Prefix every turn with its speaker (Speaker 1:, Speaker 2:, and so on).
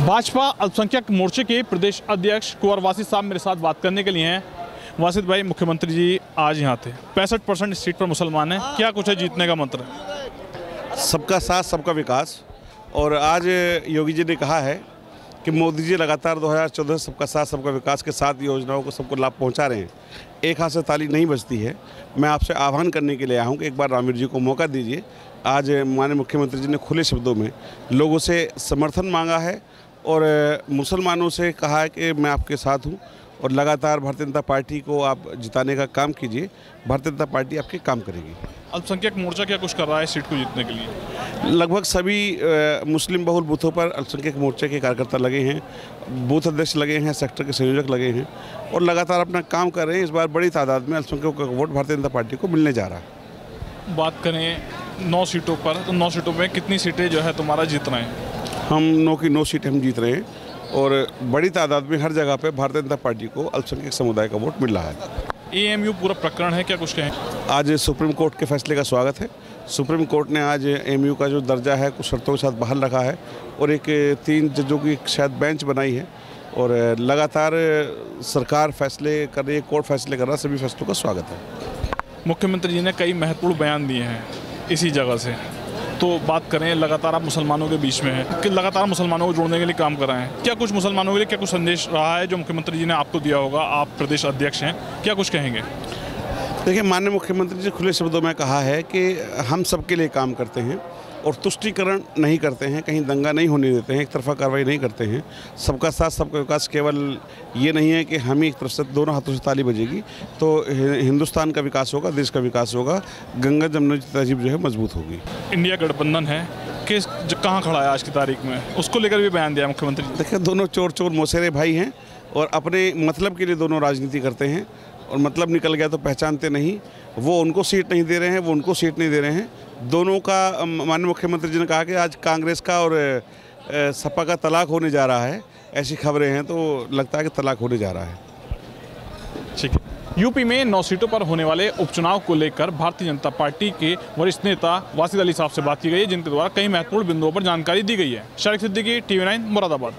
Speaker 1: भाजपा अल्पसंख्यक मोर्चे के प्रदेश अध्यक्ष कुंवर वासिद साहब मेरे साथ बात करने के लिए हैं। वासिद भाई, मुख्यमंत्री जी आज यहाँ थे, 65% सीट पर मुसलमान हैं, क्या कुछ है जीतने का मंत्र?
Speaker 2: सबका साथ सबका विकास। और आज योगी जी ने कहा है कि मोदी जी लगातार 2014 सबका साथ सबका विकास के साथ योजनाओं को सबको लाभ पहुंचा रहे हैं। एक हाथ से ताली नहीं बजती है। मैं आपसे आह्वान करने के लिए आया हूं कि एक बार रामवीर जी को मौका दीजिए। आज माननीय मुख्यमंत्री जी ने खुले शब्दों में लोगों से समर्थन मांगा है और मुसलमानों से कहा है कि मैं आपके साथ हूं और लगातार भारतीय जनता पार्टी को आप जिताने का काम कीजिए। भारतीय जनता पार्टी आपके काम करेगी।
Speaker 1: अल्पसंख्यक मोर्चा क्या कुछ कर रहा है सीट को जीतने के लिए?
Speaker 2: लगभग सभी मुस्लिम बहुल बूथों पर अल्पसंख्यक मोर्चे के कार्यकर्ता लगे हैं, बूथ अध्यक्ष लगे हैं, सेक्टर के संयोजक लगे हैं और लगातार अपना काम कर रहे हैं। इस बार बड़ी तादाद में अल्पसंख्यकों का वोट भारतीय जनता पार्टी को मिलने जा रहा है।
Speaker 1: बात करें 9 सीटों पर, तो 9 सीटों में कितनी सीटें जो है तुम्हारा जीत रहे हैं?
Speaker 2: हम 9 की 9 सीटें हम जीत रहे हैं और बड़ी तादाद में हर जगह पे भारतीय जनता पार्टी को अल्पसंख्यक समुदाय का वोट मिल रहा है।
Speaker 1: एएमयू पूरा प्रकरण है, क्या कुछ कहें?
Speaker 2: आज सुप्रीम कोर्ट के फैसले का स्वागत है। सुप्रीम कोर्ट ने आज एएमयू का जो दर्जा है कुछ शर्तों के साथ बहाल रखा है और एक 3 जजों की शायद बेंच बनाई है और लगातार सरकार फैसले कर रही है, कोर्ट फैसले कर रहा है। सभी फैसलों का स्वागत है।
Speaker 1: मुख्यमंत्री जी ने कई महत्वपूर्ण बयान दिए हैं इसी जगह से, तो बात करें लगातार आप मुसलमानों के बीच में हैं कि लगातार मुसलमानों को जोड़ने के लिए काम कर रहे हैं, क्या कुछ मुसलमानों के लिए क्या कुछ संदेश रहा है जो मुख्यमंत्री जी ने आपको दिया होगा? आप प्रदेश अध्यक्ष हैं, क्या कुछ कहेंगे?
Speaker 2: देखिए, माननीय मुख्यमंत्री जी खुले शब्दों में कहा है कि हम सबके लिए काम करते हैं और तुष्टीकरण नहीं करते हैं, कहीं दंगा नहीं होने देते हैं, एक तरफा कार्रवाई नहीं करते हैं। सबका साथ सबका विकास केवल ये नहीं है कि हम ही एक तरफ से दोनों हाथों से ताली बजेगी तो हिंदुस्तान का विकास होगा, देश का विकास होगा, गंगा जमुना की तहजीब जो है मजबूत होगी।
Speaker 1: इंडिया गठबंधन है कि कहाँ खड़ा है आज की तारीख में, उसको लेकर भी बयान दिया मुख्यमंत्री जी।
Speaker 2: देखिए, दोनों चोर चोर मौसेरे भाई हैं और अपने मतलब के लिए दोनों राजनीति करते हैं और मतलब निकल गया तो पहचानते नहीं। वो उनको सीट नहीं दे रहे हैं, वो उनको सीट नहीं दे रहे हैं। दोनों का माननीय मुख्यमंत्री जी ने कहा कि आज कांग्रेस का और सपा का तलाक होने जा रहा है, ऐसी खबरें हैं, तो लगता है कि तलाक होने जा रहा है।
Speaker 1: ठीक है। यूपी में 9 सीटों पर होने वाले उपचुनाव को लेकर भारतीय जनता पार्टी के वरिष्ठ नेता वासिद अली साहब से बात की गई है, जिनके द्वारा कई महत्वपूर्ण बिंदुओं पर जानकारी दी गई है। शारिक सिद्दीकी, TV9 मुरादाबाद।